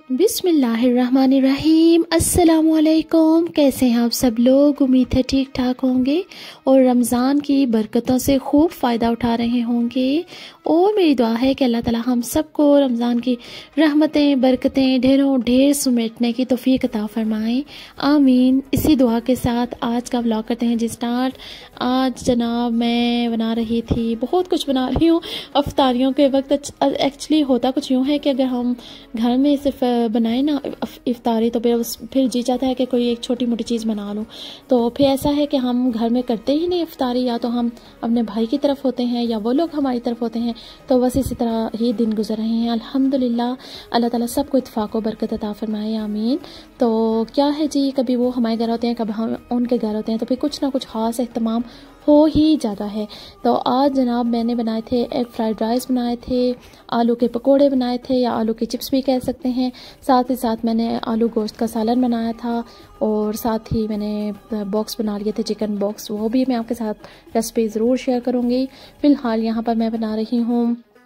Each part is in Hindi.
बिस्मिल्लाहिर्रहमानिर्रहीम। अस्सलामुअलैकुम। कैसे हैं आप सब लोग? उम्मीद है ठीक ठाक होंगे और रमज़ान की बरकतों से खूब फ़ायदा उठा रहे होंगे। और मेरी दुआ है कि अल्लाह ताला हम सबको रमज़ान की रहमतें बरकतें ढेरों ढेर समेटने की तौफीक अता फरमाएं। आमीन। इसी दुआ के साथ आज का व्लॉग करते हैं जी स्टार्ट। आज जनाब मैं बना रही थी, बहुत कुछ बना रही हूँ अफ्तारियों के वक्त। एक्चुअली होता कुछ यूँ है कि अगर हम घर में सिर्फ बनाए ना इफ्तारी तो फिर जी चाहता है कि कोई एक छोटी मोटी चीज़ बना लूँ। तो फिर ऐसा है कि हम घर में करते ही नहीं इफ्तारी, या तो हम अपने भाई की तरफ होते हैं या वो लोग हमारी तरफ होते हैं। तो बस इसी तरह ही दिन गुजर रहे हैं। अल्हम्दुलिल्लाह, अल्लाह ताला सबको इत्फाक़ व बरकत अता फरमाए। आमीन। तो क्या है जी, कभी वो हमारे घर होते हैं, कभी हम उनके घर होते हैं, तो फिर कुछ ना कुछ ख़ास एहतमाम हो ही जाता है। तो आज जनाब मैंने बनाए थे एग फ्राइड राइस बनाए थे, आलू के पकोड़े बनाए थे या आलू के चिप्स भी कह सकते हैं। साथ ही साथ मैंने आलू गोश्त का सालन बनाया था और साथ ही मैंने बॉक्स बना लिए थे, चिकन बॉक्स। वो भी मैं आपके साथ रेसिपी ज़रूर शेयर करूँगी। फ़िलहाल यहाँ पर मैं बना रही हूँ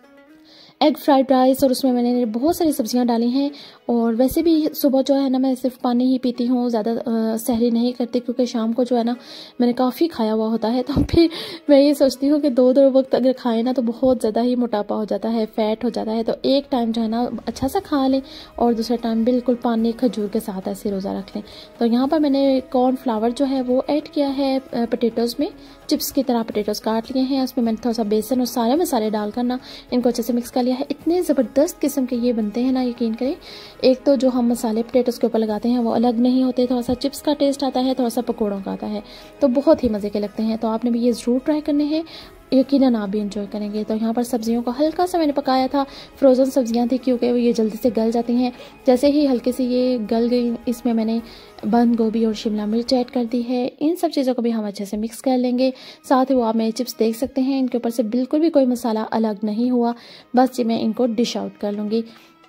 एग फ्राइड राइस और उसमें मैंने बहुत सारी सब्जियां डाली हैं। और वैसे भी सुबह जो है ना मैं सिर्फ पानी ही पीती हूँ, ज़्यादा सहरी नहीं करती, क्योंकि शाम को जो है ना मैंने काफ़ी खाया हुआ होता है। तो फिर मैं ये सोचती हूँ कि दो वक्त अगर खाएं ना तो बहुत ज़्यादा ही मोटापा हो जाता है, फैट हो जाता है। तो एक टाइम जो है ना अच्छा सा खा लें और दूसरा टाइम बिल्कुल पानी खजूर के साथ ऐसे रोज़ा रख लें। तो यहाँ पर मैंने कॉर्नफ्लावर जो है वो ऐड किया है पटेटोज़ में, चिप्स की तरह पटेटोज़ काट लिए हैं। उसमें मैंने थोड़ा सा बेसन और सारे मसाले डालकर ना इनको अच्छे से मिक्स कर लिया है। इतने ज़बरदस्त किस्म के ये बनते हैं ना, यकीन करें। एक तो जो हम मसाले पटेटोज़ के ऊपर लगाते हैं वो अलग नहीं होते, थोड़ा सा चिप्स का टेस्ट आता है, थोड़ा सा पकौड़ों का आता है, तो बहुत ही मज़े के लगते हैं। तो आपने भी ये ज़रूर ट्राई करने हैं, यकीनन आप भी इंजॉय करेंगे। तो यहाँ पर सब्जियों को हल्का सा मैंने पकाया था, फ्रोज़न सब्जियाँ थी क्योंकि ये जल्दी से गल जाती हैं। जैसे ही हल्के से ये गल गई, इसमें मैंने बंद गोभी और शिमला मिर्च ऐड कर दी है। इन सब चीज़ों को भी हम अच्छे से मिक्स कर लेंगे। साथ ही वो आप मेरे चिप्स देख सकते हैं, इनके ऊपर से बिल्कुल भी कोई मसाला अलग नहीं हुआ। बस ये मैं इनको डिश आउट कर लूँगी।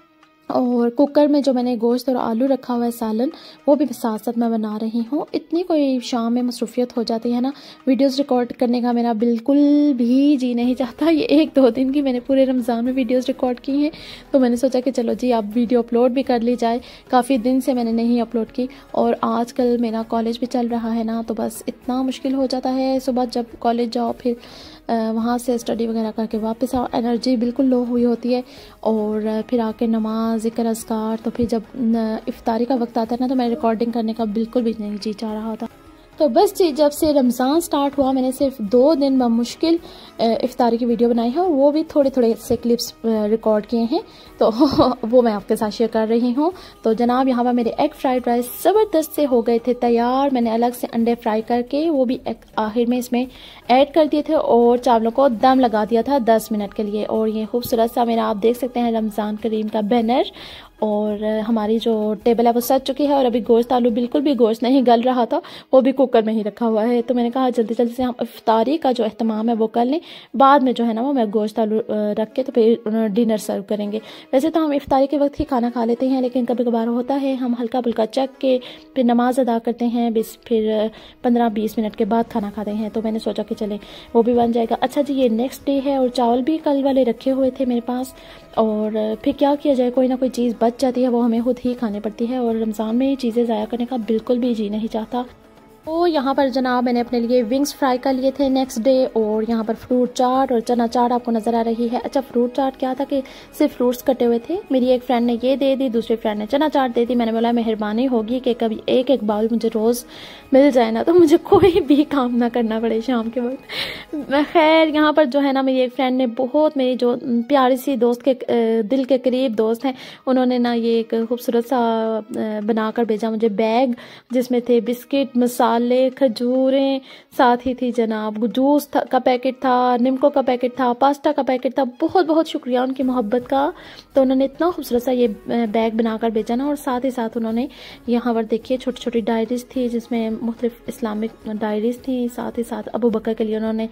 और कुकर में जो मैंने गोश्त और आलू रखा हुआ है सालन, वो भी साथ साथ मैं बना रही हूँ। इतनी कोई शाम में मसरूफियत हो जाती है ना, वीडियोस रिकॉर्ड करने का मेरा बिल्कुल भी जी नहीं चाहता। ये 1-2 दिन की मैंने पूरे रमज़ान में वीडियोस रिकॉर्ड की हैं, तो मैंने सोचा कि चलो जी अब वीडियो अपलोड भी कर ली जाए। काफ़ी दिन से मैंने नहीं अपलोड की और आजकल मेरा कॉलेज भी चल रहा है ना, तो बस इतना मुश्किल हो जाता है। सुबह जब कॉलेज जाओ, फिर वहाँ से स्टडी वगैरह करके वापस आओ, एनर्जी बिल्कुल लो हुई होती है। और फिर आके नमाज ज़िक्र अस्कार, तो फिर जब इफ्तारी का वक्त आता है ना तो मैं रिकॉर्डिंग करने का बिल्कुल भी नहीं जी चाह रहा होता। तो बस जी, जब से रमज़ान स्टार्ट हुआ मैंने सिर्फ 2 दिन मुश्किल इफ्तारी की वीडियो बनाई है, और वो भी थोड़े थोड़े से क्लिप्स रिकॉर्ड किए हैं, तो वो मैं आपके साथ शेयर कर रही हूँ। तो जनाब यहाँ पर मेरे एग फ्राइड राइस ज़बरदस्त से हो गए थे तैयार। मैंने अलग से अंडे फ्राई करके वो भी आखिर में इसमें ऐड कर दिए थे और चावलों को दम लगा दिया था 10 मिनट के लिए। और ये खूबसूरत सा मेरा आप देख सकते हैं रमज़ान करीम का बैनर। और हमारी जो टेबल है वो सज चुकी है और अभी गोश्त आलू बिल्कुल भी गोश्त नहीं गल रहा था, वो भी कुकर में ही रखा हुआ है। तो मैंने कहा जल्दी जल्दी से हम इफ्तारी का जो अहतमाम है वो कर लें, बाद में जो है ना वो मैं गोश्त आलू रख के तो फिर डिनर सर्व करेंगे। वैसे तो हम इफ्तारी के वक्त ही खाना खा लेते हैं, लेकिन कभी कभार होता है हम हल्का फुल्का चख के फिर नमाज अदा करते हैं, फिर 15-20 मिनट के बाद खाना खाते हैं। तो मैंने सोचा कि चले वो भी बन जाएगा। अच्छा जी, ये नेक्स्ट डे है और चावल भी कल वाले रखे हुए थे मेरे पास। और फिर क्या किया जाए, कोई ना कोई चीज़ बच जाती है, वो हमें खुद ही खानी पड़ती है। और रमज़ान में ये चीज़ें ज़ाया करने का बिल्कुल भी जी नहीं चाहता। तो यहाँ पर जनाब मैंने अपने लिए विंग्स फ्राई कर लिए थे नेक्स्ट डे। और यहाँ पर फ्रूट चाट और चना चाट आपको नज़र आ रही है। अच्छा, फ्रूट चाट क्या था कि सिर्फ फ्रूट्स कटे हुए थे। मेरी एक फ्रेंड ने ये दे दी, दूसरी फ्रेंड ने चना चाट दे दी। मैंने बोला मेहरबानी होगी कि कभी एक बाउल मुझे रोज़ मिल जाए ना, तो मुझे कोई भी काम ना करना पड़े शाम के वक्त। खैर यहाँ पर जो है ना मेरी एक फ्रेंड ने बहुत, मेरी जो प्यारी सी दोस्त के दिल के करीब दोस्त हैं, उन्होंने ना ये एक खूबसूरत सा बनाकर भेजा मुझे बैग, जिसमें थे बिस्किट, मसाले, खजूरें, साथ ही थी जनाब जूस का पैकेट था, निम्को का पैकेट था, पास्ता का पैकेट था। बहुत बहुत शुक्रिया उनकी मोहब्बत का। तो उन्होंने इतना खूबसूरत सा ये बैग बनाकर भेजा ना। और साथ ही साथ उन्होंने यहाँ पर देखिए छोटी छोटी डायरीज थी, जिसमें मुख्तलिफ इस्लामिक डायरीज थी। साथ ही साथ अबू बकर के लिए उन्होंने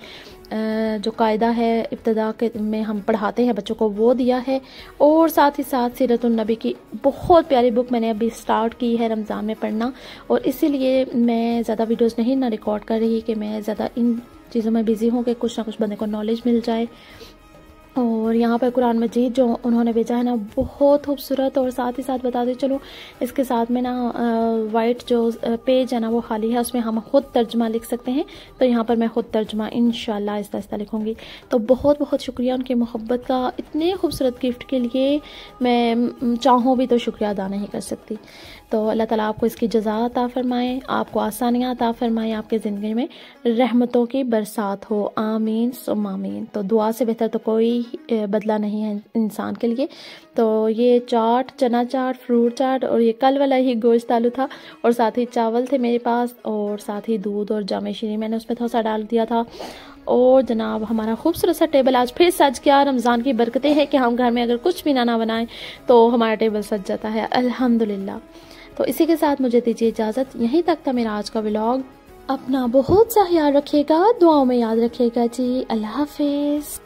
जो कायदा है इब्तदा के में हम पढ़ाते हैं बच्चों को, वो दिया है। और साथ ही साथ सीरतुन नबी की बहुत प्यारी बुक मैंने अभी स्टार्ट की है रमज़ान में पढ़ना, और इसीलिए मैं ज़्यादा वीडियोस नहीं ना रिकॉर्ड कर रही कि मैं ज़्यादा इन चीज़ों में बिज़ी हूँ कि कुछ ना कुछ बंदे को नॉलेज मिल जाए। और यहाँ पर कुरान मजीद जो उन्होंने भेजा है ना बहुत खूबसूरत। और साथ ही साथ बता दें चलो इसके साथ में ना वाइट जो पेज है ना वो खाली है, उसमें हम खुद तर्जमा लिख सकते हैं। तो यहाँ पर मैं खुद तर्जमा इंशाल्लाह आहिस्ता आहिस्ता लिखूँगी। तो बहुत बहुत शुक्रिया उनकी मोहब्बत का, इतने खूबसूरत गिफ्ट के लिए मैं चाहूँ भी तो शुक्रिया अदा नहीं कर सकती। तो अल्लाह ताला आपको इसकी जज़ा अता फ़रमाए, आपको आसानियाँ अता फ़रमाए, आपके ज़िंदगी में रहमतों की बरसात हो, आमीन सुम्मा आमीन। तो दुआ से बेहतर तो कोई बदला नहीं है इंसान के लिए। तो ये चाट, चना चाट, फ्रूट चाट और ये कल वाला ही गोश्त आलू था और साथ ही चावल थे मेरे पास और साथ ही दूध और जामे शीरी मैंने उसमें थोड़ा सा डाल दिया था। और जनाब हमारा खूबसूरत सा टेबल आज फिर सज गया। रमज़ान की बरकतें हैं कि हम घर में अगर कुछ भी ना बनाएं तो हमारा टेबल सज जाता है अल्हम्दुलिल्लाह। तो इसी के साथ मुझे दीजिए इजाज़त। यहीं तक था मेरा आज का व्लॉग। अपना बहुत सा ख्याल रखिएगा, दुआओं में याद रखिएगा जी। अल्लाह हाफिज़।